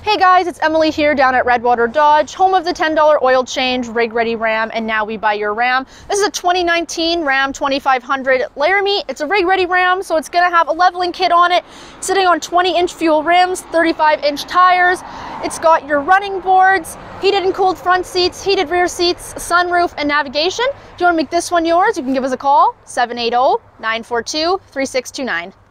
Hey guys, it's Emily here down at Redwater Dodge, home of the $10 oil change, rig ready Ram, and now we buy your Ram. This is a 2019 Ram 2500 Laramie. It's a rig ready Ram, so it's gonna have a leveling kit on it, sitting on 20-inch fuel rims, 35-inch tires. It's got your running boards, heated and cooled front seats, heated rear seats, sunroof, and navigation. If you wanna make this one yours, you can give us a call, 780-942-3629.